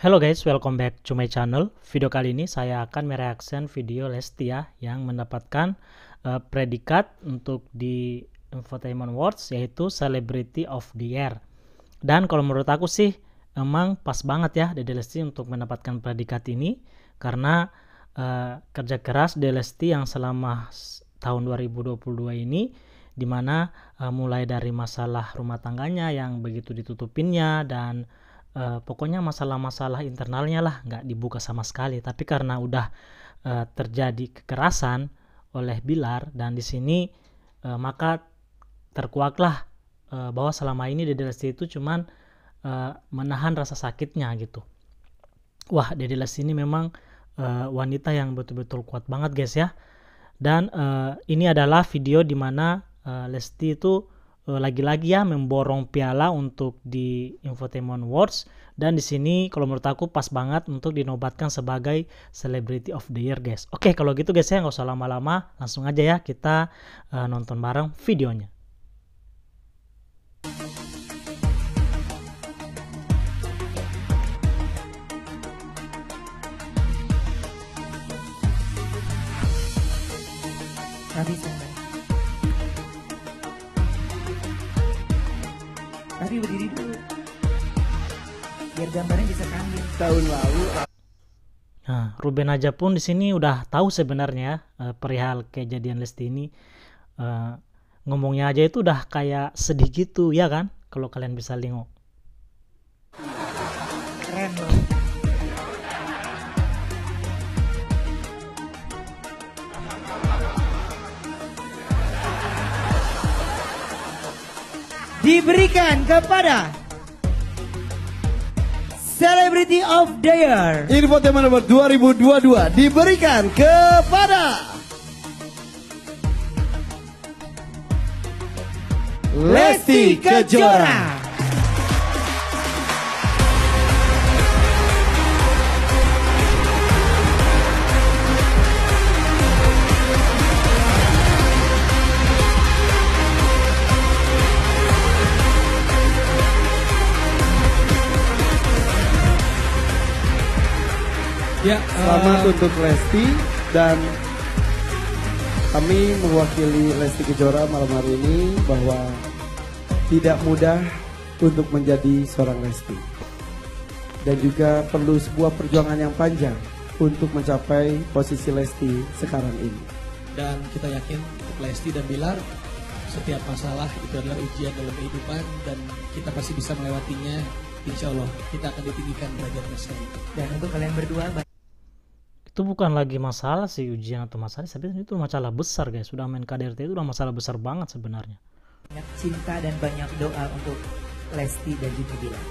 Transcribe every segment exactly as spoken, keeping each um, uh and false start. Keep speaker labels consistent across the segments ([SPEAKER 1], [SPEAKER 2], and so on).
[SPEAKER 1] Hello guys, welcome back to my channel. Video kali ini saya akan mereaction video Lesti ya, yang mendapatkan uh, predikat untuk di Infotainment Awards, yaitu Celebrity of the Year. Dan kalau menurut aku sih emang pas banget ya Dede Lesti untuk mendapatkan predikat ini, karena uh, kerja keras Dede Lesti yang selama tahun dua ribu dua puluh dua ini, dimana uh, mulai dari masalah rumah tangganya yang begitu ditutupinnya, dan Uh, pokoknya masalah-masalah internalnya lah nggak dibuka sama sekali. Tapi karena udah uh, terjadi kekerasan oleh Bilar, dan di sini uh, maka terkuaklah uh, bahwa selama ini Dede Lesti itu cuman uh, menahan rasa sakitnya gitu. Wah, Dede Lesti ini memang uh, wanita yang betul-betul kuat banget guys ya. Dan uh, ini adalah video dimana uh, Lesti itu lagi-lagi ya memborong piala untuk di Infotainment Awards, dan di sini kalau menurut aku pas banget untuk dinobatkan sebagai Celebrity of the Year guys. Oke, kalau gitu guys ya nggak usah lama-lama, langsung aja ya kita uh, nonton bareng videonya.
[SPEAKER 2] Nggak bisa, Mbak. Tapi berdiri dulu biar gambarnya bisa kambing. Tahun lalu.
[SPEAKER 1] Nah, Ruben aja pun di sini udah tahu sebenarnya uh, perihal kejadian Lesti ini. Uh, ngomongnya aja itu udah kayak sedih gitu ya kan, kalau kalian bisa lihat.
[SPEAKER 2] Keren loh. Diberikan kepada Celebrity of the Year
[SPEAKER 3] Infotainment Award dua ribu dua puluh dua diberikan kepada Lesti Kejora.
[SPEAKER 4] Ya,
[SPEAKER 3] Selamat uh, untuk Lesti, dan kami mewakili Lesti Kejora malam hari ini bahwa tidak mudah untuk menjadi seorang Lesti, dan juga perlu sebuah perjuangan yang panjang untuk mencapai posisi Lesti sekarang ini.
[SPEAKER 4] Dan kita yakin untuk Lesti dan Bilar, setiap masalah itu adalah ujian dalam kehidupan, dan kita pasti bisa melewatinya. Insya Allah kita akan ditinggikan derajat Lesti.
[SPEAKER 2] Dan untuk kalian berdua,
[SPEAKER 1] Itu bukan lagi masalah sih ujian atau masalah, tapi itu masalah besar guys. Sudah main K D R T itu udah masalah besar banget sebenarnya.
[SPEAKER 2] banyak cinta dan banyak doa untuk Lesti dan juga Bilar.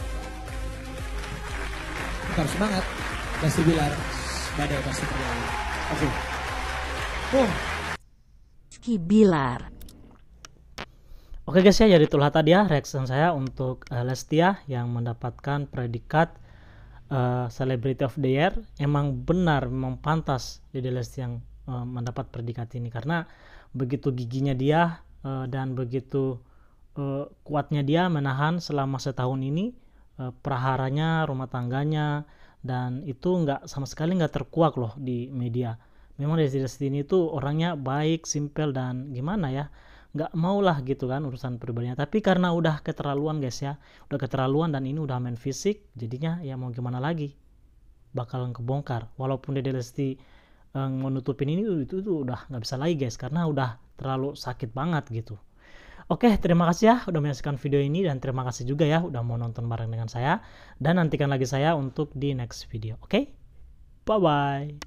[SPEAKER 4] Kita harus semangat. Lesti Bilar, badai pasti terjadi. Oke.
[SPEAKER 2] Boom.
[SPEAKER 5] Lesti Bilar.
[SPEAKER 1] Oke guys ya, jadi itulah tadi ya reaction saya untuk uh, Lesti ya, yang mendapatkan predikat uh, Celebrity of the Year. Emang benar, memang pantas Dede Lesti yang uh, mendapat predikat ini, karena begitu giginya dia uh, dan begitu uh, kuatnya dia menahan selama setahun ini uh, praharanya, rumah tangganya, dan itu nggak sama sekali nggak terkuak loh di media. Memang Dede Lesti ini tuh orangnya baik, simpel, dan gimana ya, nggak mau lah gitu kan urusan pribadinya. Tapi karena udah keterlaluan guys ya, udah keterlaluan, dan ini udah main fisik, jadinya ya mau gimana lagi, bakalan kebongkar. Walaupun Dede Lesti eh, menutupin ini itu, itu udah nggak bisa lagi guys, karena udah terlalu sakit banget gitu. Oke, terima kasih ya udah menyaksikan video ini, dan terima kasih juga ya udah mau nonton bareng dengan saya, dan nantikan lagi saya untuk di next video. Oke, bye bye.